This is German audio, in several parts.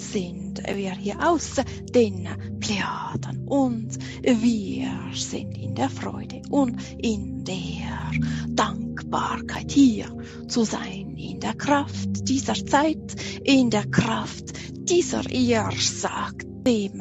sind wir hier aus den Plejaden und wir sind in der Freude und in der Dankbarkeit hier zu sein, in der Kraft dieser Zeit, in der Kraft dieser, ihr sagt, dem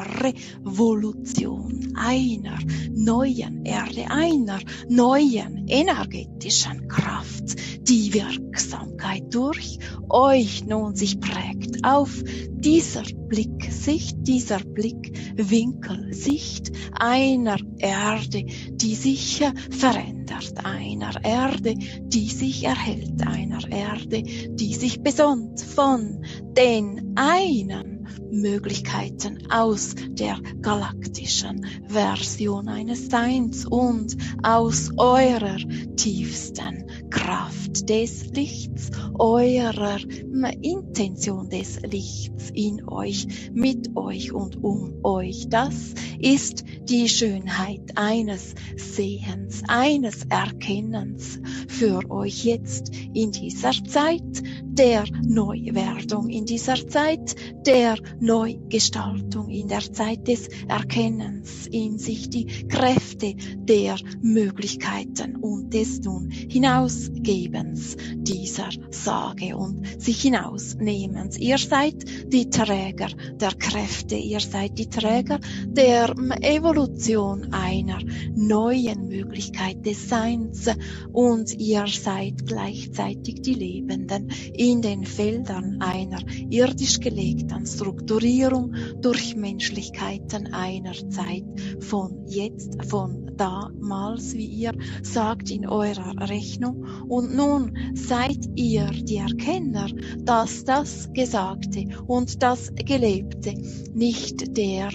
Revolution einer neuen Erde, einer neuen energetischen Kraft, die Wirksamkeit durch euch nun sich prägt auf dieser Blicksicht, dieser Blickwinkelsicht einer Erde, die sich verändert, einer Erde, die sich erhält, einer Erde, die sich besonnt von den einen Möglichkeiten aus der galaktischen Version eines Seins und aus eurer tiefsten Kraft des Lichts, eurer Intention des Lichts in euch, mit euch und um euch. Das ist die Schönheit eines Sehens, eines Erkennens für euch jetzt in dieser Zeit der Neuwerdung, in dieser Zeit der Neugestaltung, in der Zeit des Erkennens, in sich die Kräfte der Möglichkeiten und des nun Hinausgebens dieser Sage und sich hinausnehmens. Ihr seid die Träger der Kräfte, ihr seid die Träger der Evolution einer neuen Möglichkeit des Seins und ihr seid gleichzeitig die Lebenden in den Feldern einer irdisch gelegten Strukturierung durch Menschlichkeiten einer Zeit von jetzt, von damals, wie ihr sagt in eurer Rechnung. Und nun seid ihr die Erkenner, dass das Gesagte und das Gelebte nicht der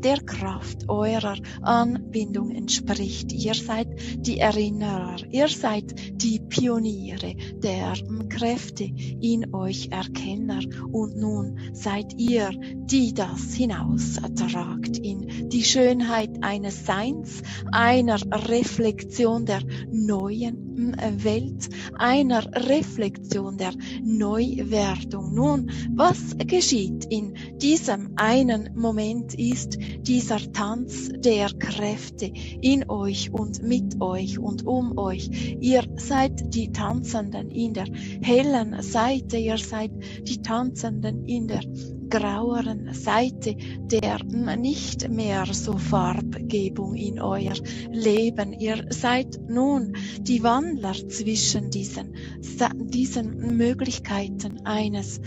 Kraft eurer Anbindung entspricht. Ihr seid die Erinnerer, ihr seid die Pioniere der Kräfte in euch Erkenner und nun seid ihr, die das hinaustragt in die Schönheit eines Seins, einer Reflexion der neuen Welt, einer Reflexion der Neuwerdung. Nun, was geschieht in diesem einen Moment ist dieser Tanz der Kräfte in euch und mit euch und um euch. Ihr seid die Tanzenden in der hellen Seite, ihr seid die Tanzenden in der graueren Seite der nicht mehr so Farbgebung in euer Leben. Ihr seid nun die Wandler zwischen diesen Möglichkeiten eines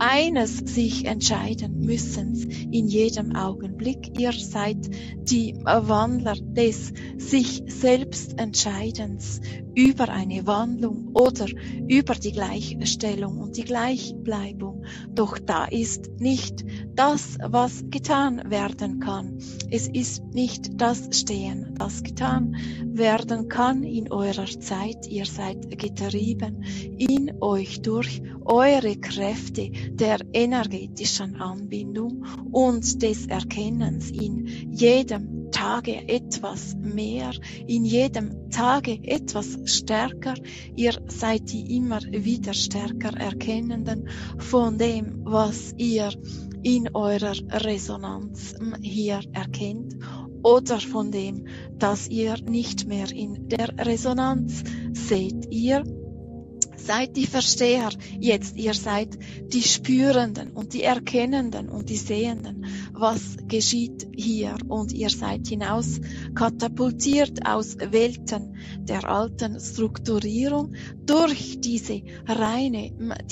sich entscheiden müssens in jedem Augenblick. Ihr seid die Wandler des sich selbst Entscheidens über eine Wandlung oder über die Gleichstellung und die Gleichbleibung. Doch da ist nicht das, was getan werden kann. Es ist nicht das Stehen, das getan werden kann in eurer Zeit. Ihr seid getrieben in euch durch eure Kräfte der energetischen Anbindung und des Erkennens in jedem Tage etwas mehr, in jedem Tage etwas stärker. Ihr seid die immer wieder stärker Erkennenden von dem, was ihr in eurer Resonanz hier erkennt oder von dem, dass ihr nicht mehr in der Resonanz seht. Ihr seid die Versteher jetzt, ihr seid die Spürenden und die Erkennenden und die Sehenden, was geschieht hier, und ihr seid hinaus katapultiert aus Welten der alten Strukturierung durch diese reine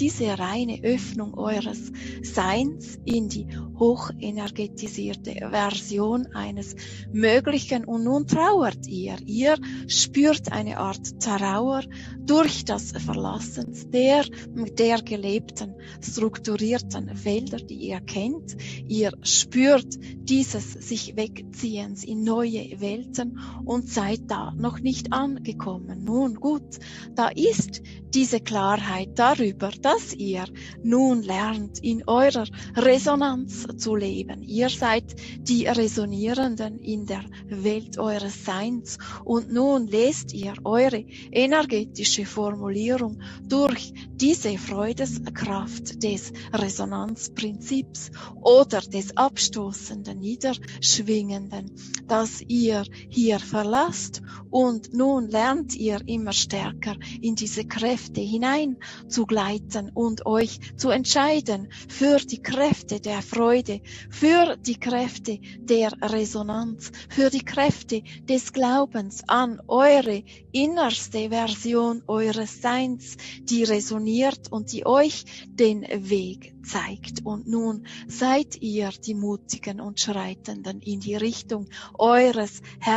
Öffnung eures Seins in die hochenergetisierte Version eines Möglichen, und nun trauert ihr spürt eine Art Trauer durch das Verlassen der gelebten, strukturierten Felder, die ihr kennt. Ihr spürt dieses sich Wegziehens in neue Welten und seid da noch nicht angekommen. Nun gut, da ist diese Klarheit darüber, dass ihr nun lernt, in eurer Resonanz zu leben. Ihr seid die Resonierenden in der Welt eures Seins, und nun lest ihr eure energetische Formulierung durch diese Freudeskraft des Resonanzprinzips oder des abstoßenden, niederschwingenden, das ihr hier verlasst, und nun lernt ihr immer stärker in diese Kräfte hinein zu gleiten und euch zu entscheiden für die Kräfte der Freude, für die Kräfte der Resonanz, für die Kräfte des Glaubens an eure innerste Version eures Seins, die resoniert und die euch den Weg zeigt. Und nun seid ihr die Mutigen und Schreitenden in die Richtung eures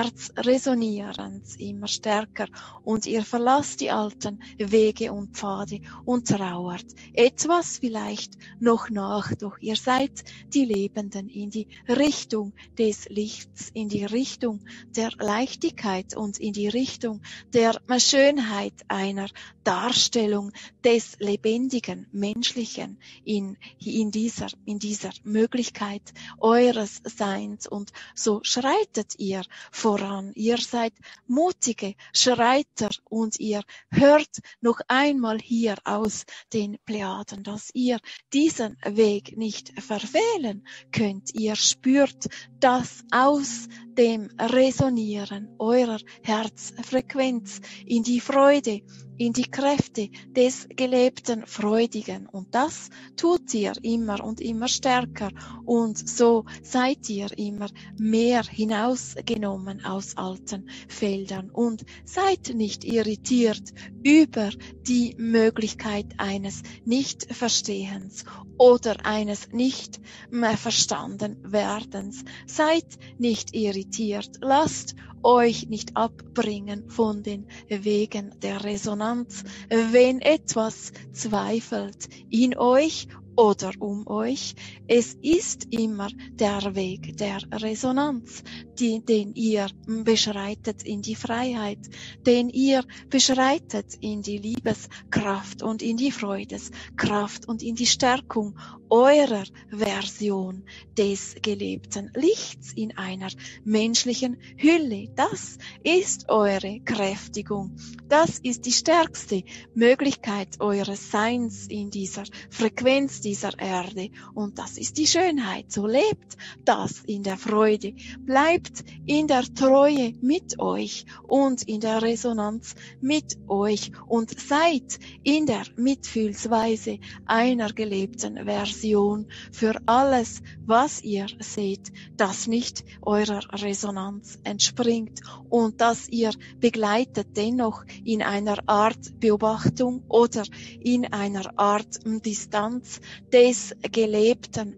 Herzresonierens immer stärker, und ihr verlasst die alten Wege und Pfade und trauert etwas vielleicht noch nach, doch ihr seid die Lebenden in die Richtung des Lichts, in die Richtung der Leichtigkeit und in die Richtung der Schönheit einer Darstellung des lebendigen, menschlichen in dieser Möglichkeit eures Seins. Und so schreitet ihr voran. Ihr seid mutige Schreiter und ihr hört noch einmal hier aus den Plejaden, dass ihr diesen Weg nicht verfehlen könnt. Ihr spürt, dass aus dem Resonieren eurer Herzfrequenz in die Freude, in die Kräfte des gelebten Freudigen. Und das tut ihr immer und immer stärker. Und so seid ihr immer mehr hinausgenommen aus alten Feldern und seid nicht irritiert über die Möglichkeit eines Nichtverstehens oder eines nicht mehr verstanden werdens. Seid nicht irritiert. Lasst euch nicht abbringen von den Wegen der Resonanz, wenn etwas zweifelt in euch oder um euch. Es ist immer der Weg der Resonanz, den ihr beschreitet in die Freiheit, den ihr beschreitet in die Liebeskraft und in die Freudeskraft und in die Stärkung eurer Version des gelebten Lichts in einer menschlichen Hülle. Das ist eure Kräftigung. Das ist die stärkste Möglichkeit eures Seins in dieser Frequenz dieser Erde. Und das ist die Schönheit. So lebt das in der Freude. Bleibt in der Treue mit euch und in der Resonanz mit euch und seid in der Mitfühlsweise einer gelebten Version für alles, was ihr seht, das nicht eurer Resonanz entspringt und das ihr begleitet dennoch in einer Art Beobachtung oder in einer Art Distanz des Gelebten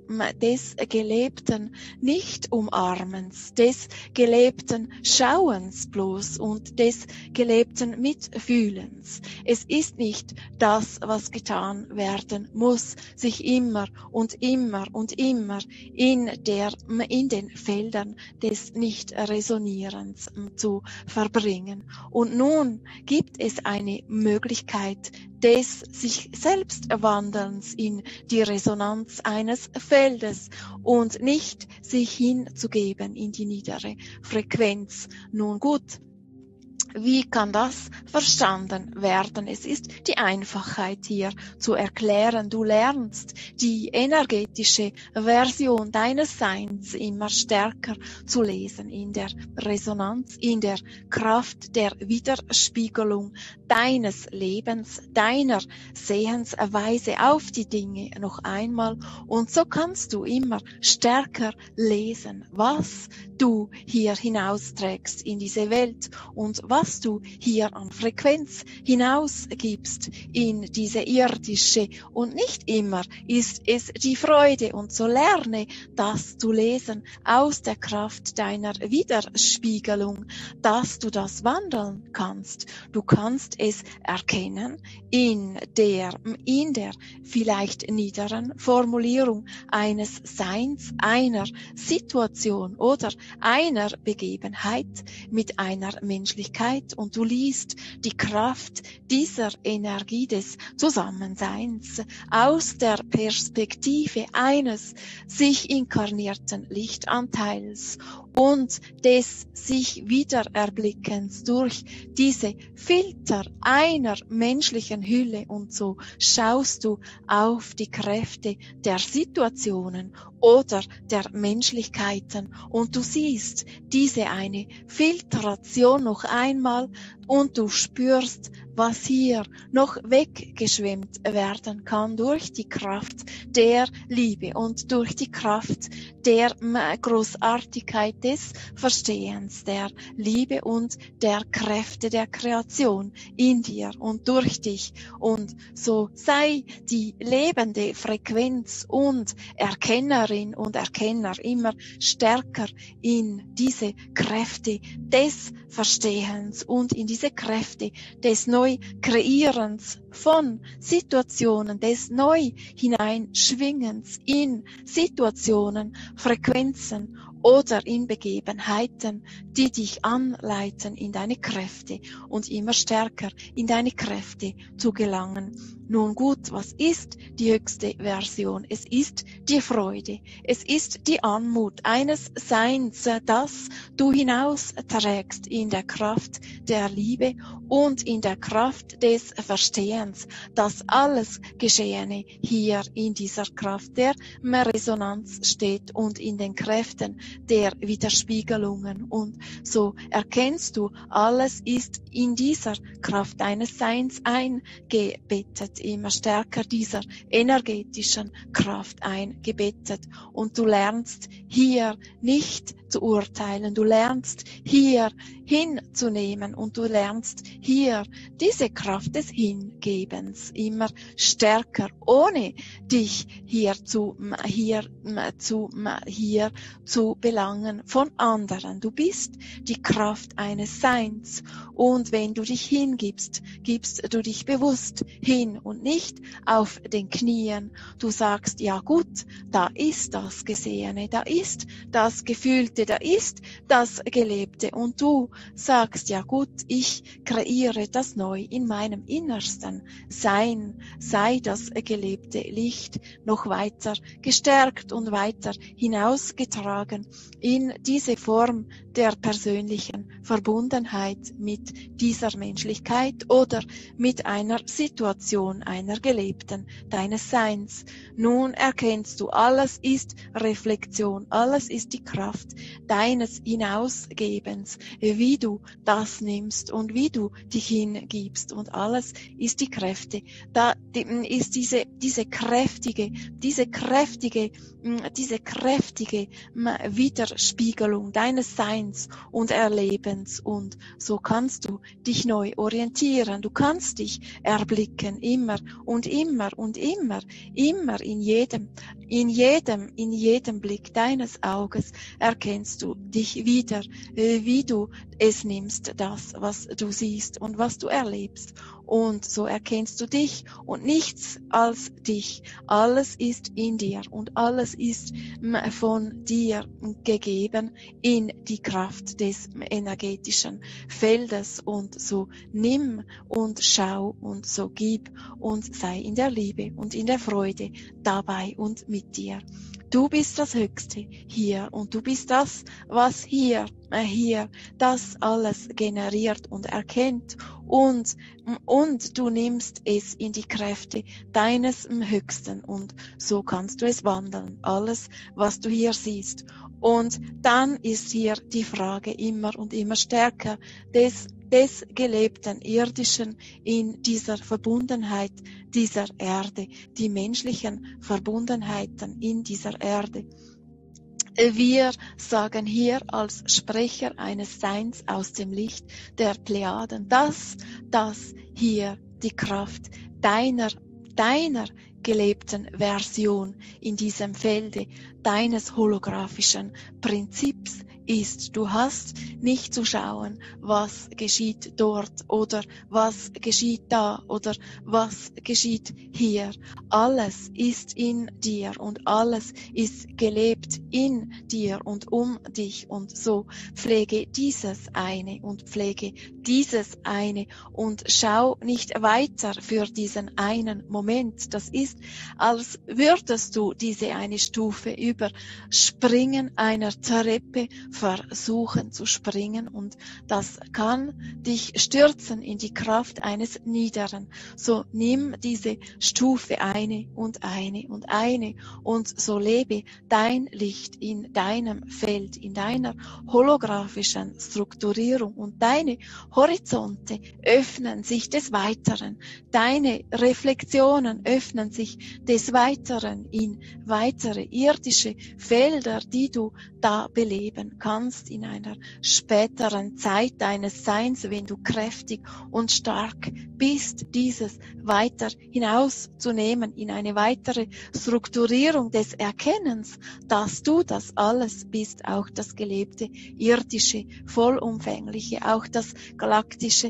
nicht Umarmens, des gelebten Schauens bloß und des gelebten Mitfühlens. Es ist nicht das, was getan werden muss, sich immer und immer und immer in den Feldern des Nicht-Resonierens zu verbringen. Und nun gibt es eine Möglichkeit des sich selbst Wandelns in die Resonanz eines Feldes und nicht sich hinzugeben in die niedere Frequenz. Nun gut. Wie kann das verstanden werden? Es ist die Einfachheit hier zu erklären. Du lernst die energetische Version deines Seins immer stärker zu lesen in der Resonanz, in der Kraft der Widerspiegelung deines Lebens, deiner Sehensweise auf die Dinge noch einmal. Und so kannst du immer stärker lesen, was du hier hinausträgst in diese Welt und was du hier an Frequenz hinausgibst in diese irdische. Und nicht immer ist es die Freude. Und so lerne das zu lesen aus der Kraft deiner Widerspiegelung, dass du das wandeln kannst. Du kannst es erkennen in der vielleicht niederen Formulierung eines Seins, einer Situation oder einer Begebenheit mit einer Menschlichkeit, und du liest die Kraft dieser Energie des Zusammenseins aus der Perspektive eines sich inkarnierten Lichtanteils und des sich Wiedererblickens durch diese Filter einer menschlichen Hülle. Und so schaust du auf die Kräfte der Situationen oder der Menschlichkeiten und du siehst diese eine Filtration noch einmal und du spürst, was hier noch weggeschwemmt werden kann durch die Kraft der Liebe und durch die Kraft der Großartigkeit des Verstehens, der Liebe und der Kräfte der Kreation in dir und durch dich. Und so sei die lebende Frequenz und Erkennerin und Erkenner immer stärker in diese Kräfte des Verstehens und in diese Kräfte des Neukreierens von Situationen, des neu hineinschwingens in Situationen, Frequenzen oder in Begebenheiten, die dich anleiten in deine Kräfte und immer stärker in deine Kräfte zu gelangen. Nun gut, was ist die höchste Version? Es ist die Freude, es ist die Anmut eines Seins, das du hinausträgst in der Kraft der Liebe und in der Kraft des Verstehens, dass alles Geschehene hier in dieser Kraft der Resonanz steht und in den Kräften der Widerspiegelungen. Und so erkennst du, alles ist in dieser Kraft deines Seins eingebettet, immer stärker dieser energetischen Kraft eingebettet. Und du lernst hier nicht zu urteilen, du lernst hier hinzunehmen und du lernst hier diese Kraft des Hingebens immer stärker, ohne dich hier zu belangen von anderen. Du bist die Kraft eines Seins und wenn du dich hingibst, gibst du dich bewusst hin und nicht auf den Knien. Du sagst, ja gut, da ist das Gesehene, da ist das Gefühlte, da ist das Gelebte und du sagst, ja gut, ich kreiere das neu in meinem innersten Sein, sei das gelebte Licht noch weiter gestärkt und weiter hinausgetragen in diese Form der persönlichen Verbundenheit mit dieser Menschlichkeit oder mit einer Situation, einer gelebten deines Seins. Nun erkennst du, alles ist Reflexion, alles ist die Kraft deines Hinausgebens, wie du das nimmst und wie du dich hingibst und alles ist die Kräfte. Da ist diese kräftige Widerspiegelung deines Seins und Erlebens und so kannst du dich neu orientieren, du kannst dich erblicken, immer und immer und immer in jedem Blick deines Auges erkennst du dich wieder, wie du es nimmst, das, was du siehst und was du erlebst. Und so erkennst du dich und nichts als dich. Alles ist in dir und alles ist von dir gegeben in die Kraft des energetischen Feldes. Und so nimm und schau und so gib und sei in der Liebe und in der Freude dabei und mit dir. Du bist das Höchste hier und du bist das, was hier das alles generiert und erkennt und du nimmst es in die Kräfte deines Höchsten und so kannst du es wandeln, alles, was du hier siehst. Und dann ist hier die Frage immer und immer stärker des gelebten Irdischen in dieser Verbundenheit dieser Erde, die menschlichen Verbundenheiten in dieser Erde. Wir sagen hier als Sprecher eines Seins aus dem Licht der Plejaden, dass hier die Kraft deiner gelebten Version in diesem Felde deines holographischen Prinzips ist. Du hast nicht zu schauen, was geschieht dort oder was geschieht da oder was geschieht hier. Alles ist in dir und alles ist gelebt in dir und um dich und so pflege dieses eine und pflege dieses eine und schau nicht weiter für diesen einen Moment. Das ist, als würdest du diese eine Stufe überspringen einer Treppe versuchen zu springen, und das kann dich stürzen in die Kraft eines Niederen. So nimm diese Stufe eine und eine und eine und so lebe dein Licht in deinem Feld, in deiner holographischen Strukturierung, und deine Horizonte öffnen sich des Weiteren, deine Reflexionen öffnen sich des Weiteren in weitere irdische Felder, die du da beleben kannst in einer späteren Zeit deines Seins, wenn du kräftig und stark bist, dieses weiter hinauszunehmen in eine weitere Strukturierung des Erkennens, dass du das alles bist, auch das gelebte, irdische, vollumfängliche, auch das galaktische,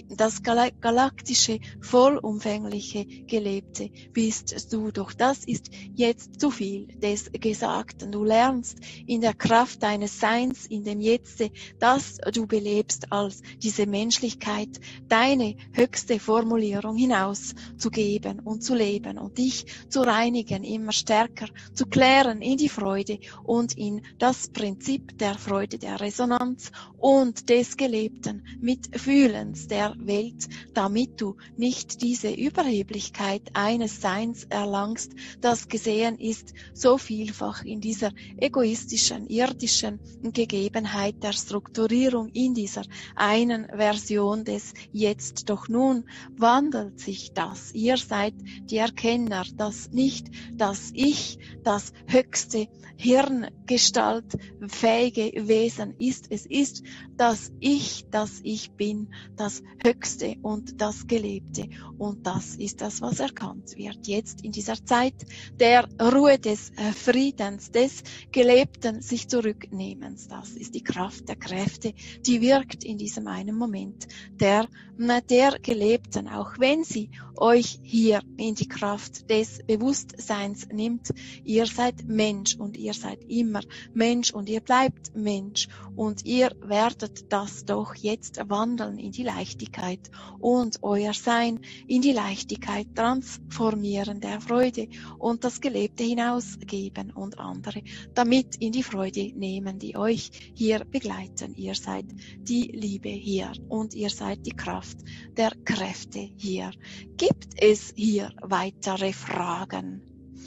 vollumfängliche, gelebte bist du. Doch das ist jetzt zu viel des Gesagten. Du lernst in der Kraft deines Seins, in dem Jetzt, das du belebst als diese Menschlichkeit, deine höchste Formulierung hinauszugeben und zu leben und dich zu reinigen, immer stärker zu klären in die Freude und in das Prinzip der Freude, der Resonanz und des gelebten Mitfühlens der Welt, damit du nicht diese Überheblichkeit eines Seins erlangst, das gesehen ist so vielfach in dieser egoistischen, irdischen Gegebenheit der Strukturierung in dieser einen Version des Jetzt. Doch nun wandelt sich das. Ihr seid die Erkenner, dass nicht das Ich, das höchste hirngestaltfähige Wesen ist. Es ist das Ich bin, das Höchste und das Gelebte. Und das ist das, was erkannt wird. Jetzt in dieser Zeit der Ruhe, des Friedens, des Gelebten, sich zurücknehmens. Das ist die Kraft der Kräfte, die wirkt in diesem einen Moment der Gelebten, auch wenn sie euch hier in die Kraft des Bewusstseins nimmt. Ihr seid Mensch und ihr seid immer Mensch und ihr bleibt Mensch und ihr werdet das doch jetzt wandeln in die Leichtigkeit und euer Sein in die Leichtigkeit transformieren, der Freude und das Gelebte hinausgeben und andere damit in die Freude nehmen, die euch hier begleiten. Ihr seid die Liebe hier und ihr seid die Kraft der Kräfte hier. Gibt es hier weitere Fragen?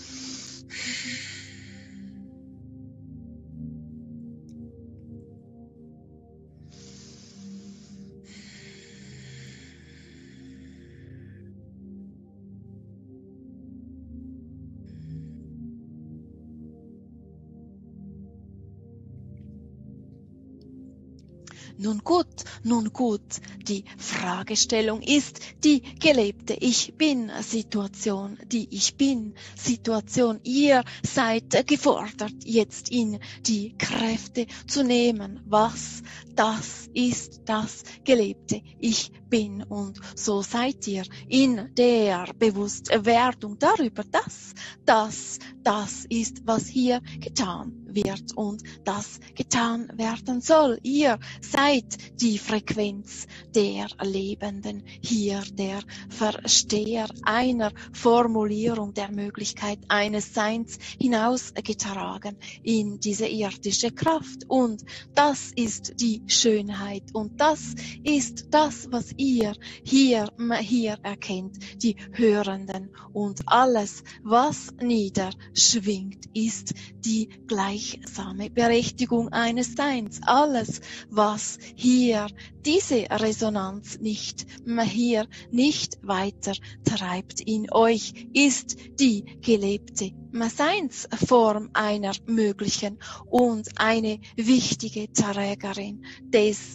Nun gut, die Fragestellung ist die gelebte Ich-Bin-Situation, die Ich-Bin-Situation. Ihr seid gefordert, jetzt in die Kräfte zu nehmen, was das ist, das gelebte Ich-Bin. Und so seid ihr in der Bewusstwerdung darüber, dass das ist, was hier getan wird und das getan werden soll. Ihr seid die Frequenz der Lebenden hier, der Versteher einer Formulierung der Möglichkeit eines Seins hinausgetragen in diese irdische Kraft. Und das ist die Schönheit und das ist das, was ihr hier erkennt, die Hörenden. Und alles, was niederschwingt, ist die gleichsame Berechtigung eines Seins. Alles, was hier diese Resonanz nicht weiter treibt in euch, ist die gelebte Seinsform einer möglichen und eine wichtige Trägerin des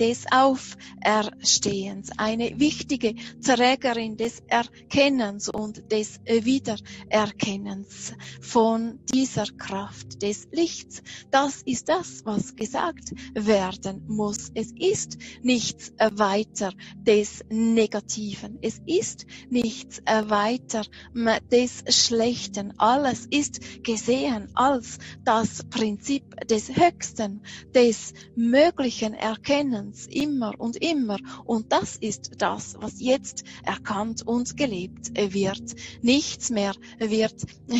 Auferstehens, eine wichtige Trägerin des Erkennens und des Wiedererkennens von dieser Kraft des Lichts. Das ist das, was gesagt werden muss. Es ist nichts weiter des Negativen. Es ist nichts weiter des Schlechten. Alles Alles ist gesehen als das Prinzip des Höchsten, des möglichen Erkennens immer und immer. Und das ist das, was jetzt erkannt und gelebt wird. Nichts mehr wird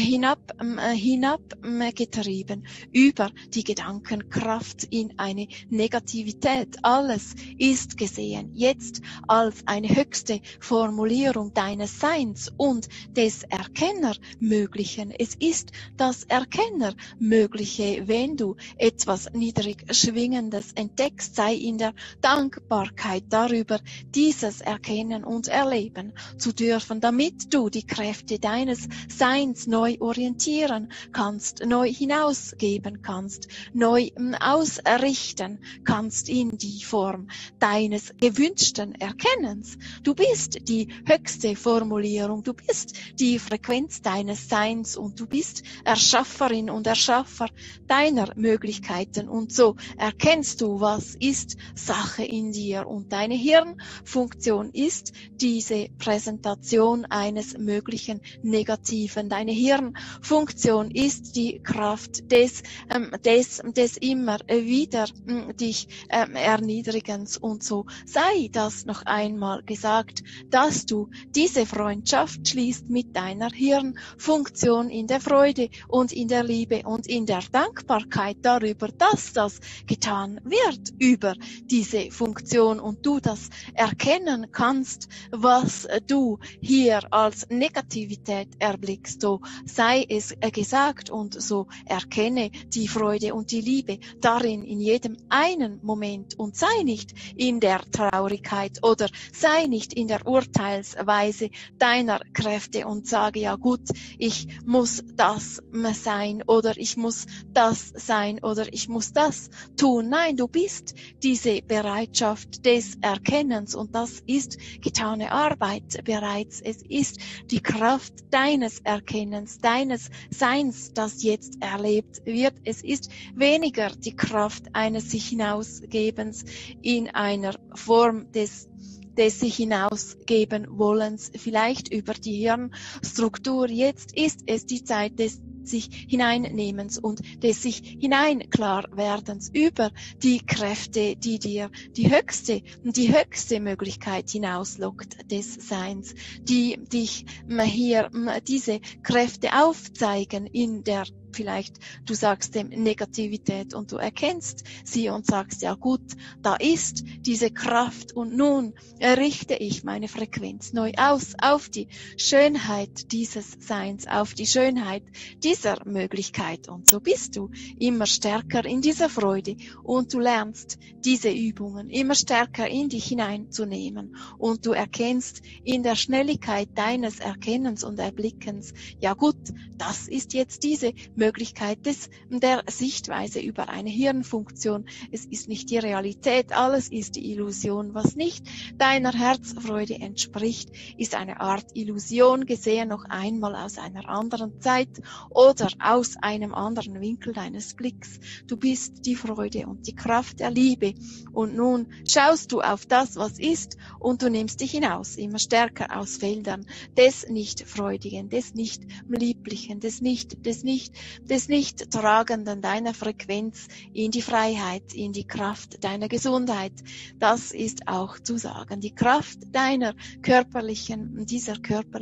hinabgetrieben über die Gedankenkraft in eine Negativität. Alles ist gesehen jetzt als eine höchste Formulierung deines Seins und des Erkennermöglichen. Es ist das Erkennermögliche, wenn du etwas niedrig Schwingendes entdeckst, sei in der Dankbarkeit darüber, dieses erkennen und erleben zu dürfen, damit du die Kräfte deines Seins neu orientieren kannst, neu hinausgeben kannst, neu ausrichten kannst in die Form deines gewünschten Erkennens. Du bist die höchste Formulierung, du bist die Frequenz deines Seins und du bist Erschafferin und Erschaffer deiner Möglichkeiten und so erkennst du, was ist Sache in dir und deine Hirnfunktion ist diese Präsentation eines möglichen Negativen. Deine Hirnfunktion ist die Kraft des immer wieder dich Erniedrigens und so sei das noch einmal gesagt, dass du diese Freundschaft schließt mit deiner Hirnfunktion in der Freude und in der Liebe und in der Dankbarkeit darüber, dass das getan wird über diese Funktion und du das erkennen kannst, was du hier als Negativität erblickst. So sei es gesagt und so erkenne die Freude und die Liebe darin in jedem einen Moment und sei nicht in der Traurigkeit oder sei nicht in der Urteilsweise deiner Kräfte und sage, ja gut, ich muss das sein oder ich muss das sein oder ich muss das tun. Nein, du bist diese Bereitschaft des Erkennens und das ist getane Arbeit bereits. Es ist die Kraft deines Erkennens, deines Seins, das jetzt erlebt wird. Es ist weniger die Kraft eines sich hinausgebens in einer Form des sich hinausgeben wollens, vielleicht über die Hirnstruktur. Jetzt ist es die Zeit des sich hineinnehmens und des sich hineinklarwerdens über die Kräfte, die dir die höchste Möglichkeit hinauslockt des Seins, die dich hier diese Kräfte aufzeigen in der vielleicht, du sagst dem Negativität und du erkennst sie und sagst, ja gut, da ist diese Kraft und nun richte ich meine Frequenz neu aus auf die Schönheit dieses Seins, auf die Schönheit dieser Möglichkeit und so bist du immer stärker in dieser Freude und du lernst diese Übungen immer stärker in dich hineinzunehmen und du erkennst in der Schnelligkeit deines Erkennens und Erblickens, ja gut, das ist jetzt diese Möglichkeit der Sichtweise über eine Hirnfunktion. Es ist nicht die Realität, alles ist die Illusion. Was nicht deiner Herzfreude entspricht, ist eine Art Illusion, gesehen noch einmal aus einer anderen Zeit oder aus einem anderen Winkel deines Blicks. Du bist die Freude und die Kraft der Liebe. Und nun schaust du auf das, was ist, und du nimmst dich hinaus, immer stärker aus Feldern des Nicht-Freudigen, des Nicht-Lieblichen, des Nicht-Tragenden deiner Frequenz in die Freiheit, in die Kraft deiner Gesundheit. Das ist auch zu sagen. Die Kraft deiner dieser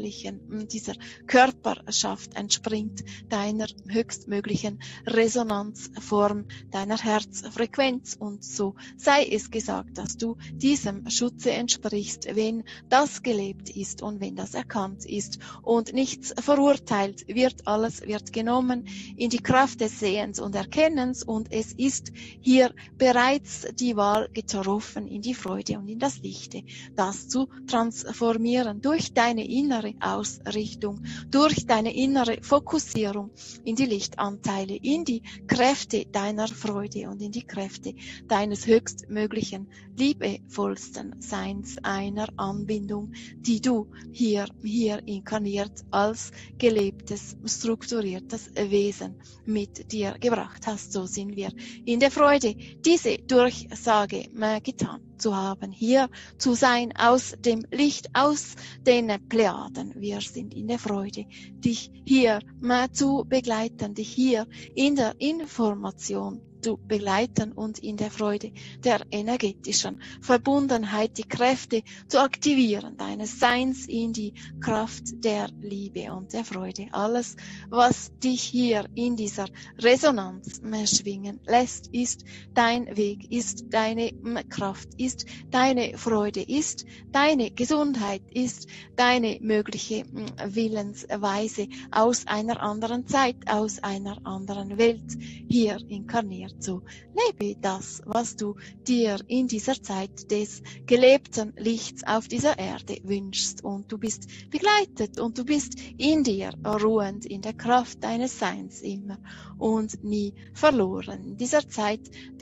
Körperschaft entspringt deiner höchstmöglichen Resonanzform, deiner Herzfrequenz. Und so sei es gesagt, dass du diesem Schutze entsprichst, wenn das gelebt ist und wenn das erkannt ist und nichts verurteilt wird, alles wird genommen in die Kraft des Sehens und Erkennens und es ist hier bereits die Wahl getroffen in die Freude und in das Lichte, das zu transformieren durch deine innere Ausrichtung, durch deine innere Fokussierung in die Lichtanteile, in die Kräfte deiner Freude und in die Kräfte deines höchstmöglichen, liebevollsten Seins einer Anbindung, die du hier inkarniert als gelebtes, strukturiertes Wesen Wesen mit dir gebracht hast. So sind wir in der Freude, diese Durchsage getan zu haben, hier zu sein aus dem Licht, aus den Plejaden. Wir sind in der Freude, dich hier zu begleiten, dich hier in der Information zu begleiten und in der Freude der energetischen Verbundenheit die Kräfte zu aktivieren, deines Seins in die Kraft der Liebe und der Freude. Alles, was dich hier in dieser Resonanz schwingen lässt, ist dein Weg, ist deine Kraft, ist deine Freude, ist deine Gesundheit, ist deine mögliche Willensweise aus einer anderen Zeit, aus einer anderen Welt hier inkarniert. So lebe das, was du dir in dieser Zeit des gelebten Lichts auf dieser Erde wünschst, und du bist begleitet und du bist in dir ruhend in der Kraft deines Seins immer und nie verloren. In dieser Zeit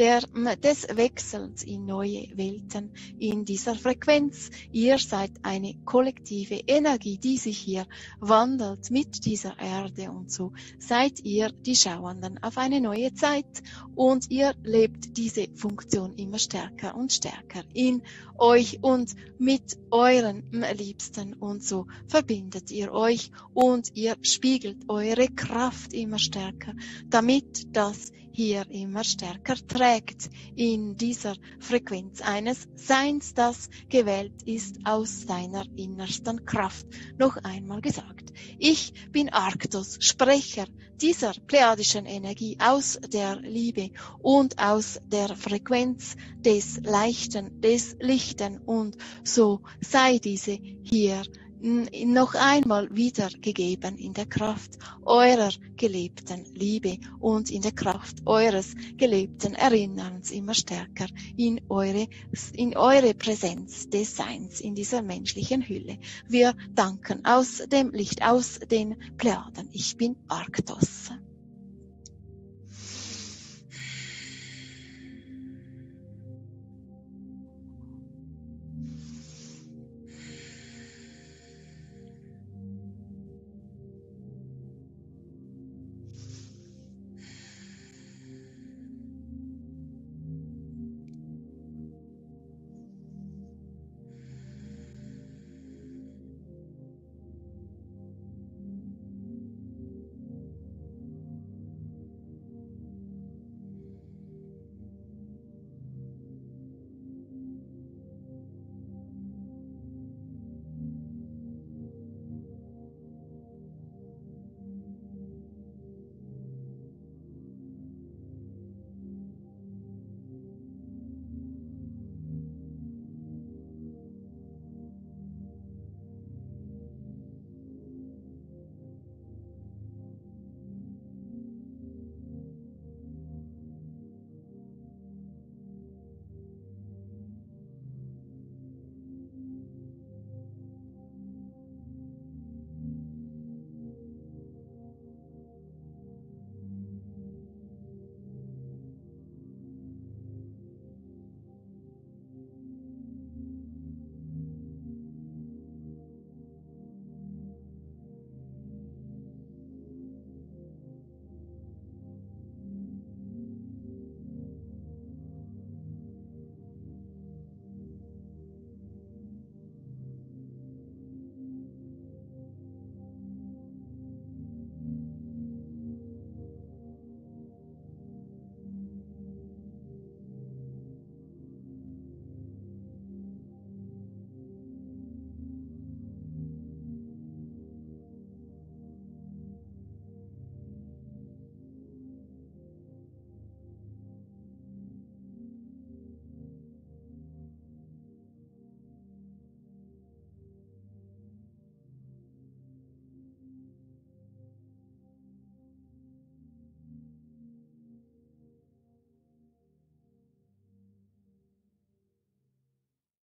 des Wechsels in neue Welten, in dieser Frequenz, ihr seid eine kollektive Energie, die sich hier wandelt mit dieser Erde, und so seid ihr die Schauenden auf eine neue Zeit. Und ihr lebt diese Funktion immer stärker und stärker in euch und mit euren Liebsten. Und so verbindet ihr euch und ihr spiegelt eure Kraft immer stärker, damit das hier immer stärker trägt in dieser Frequenz eines Seins, das gewählt ist aus seiner innersten Kraft. Noch einmal gesagt, ich bin Arktos, Sprecher dieser plejadischen Energie aus der Liebe und aus der Frequenz des Leichten, des Lichten, und so sei diese hier noch einmal wiedergegeben in der Kraft eurer gelebten Liebe und in der Kraft eures gelebten Erinnerns immer stärker in eure Präsenz des Seins in dieser menschlichen Hülle. Wir danken aus dem Licht, aus den Plejaden. Ich bin Arktos.